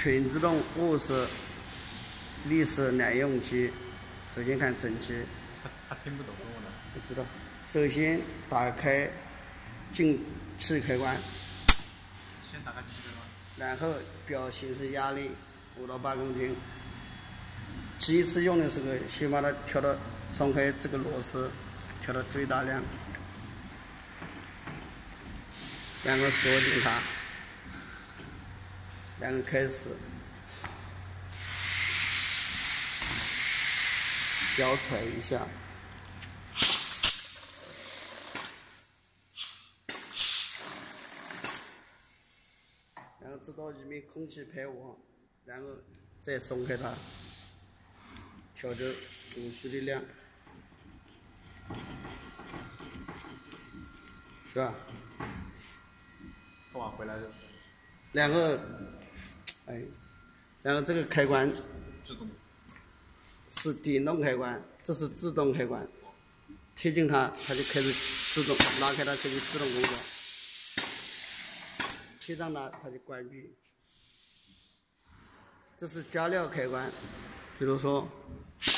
全自动卧式立式两用机。首先看整机。 他听不懂中文的。 我知道。首先打开进气开关。 先打开进气开关。 然后表显示压力5到8公斤。第一次用的时候，先把它调到松开这个螺丝，调到最大量，然后锁紧它，然后开始脚踩一下，然后直到里面空气排完，然后再松开它，调整所需的量，是吧？ 拖完回来就。 然后，然后这个开关自动是电动开关，这是自动开关。贴近它，它就开始自动拉开它，开始自动工作。贴上它，它就关闭。这是加料开关，比如说